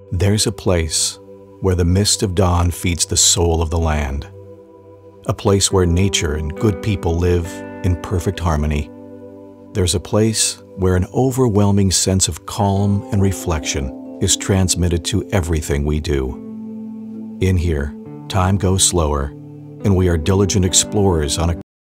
There's a place where the mist of dawn feeds the soul of the land. A place where nature and good people live in perfect harmony. There's a place where an overwhelming sense of calm and reflection is transmitted to everything we do. In here, time goes slower, and we are diligent explorers on a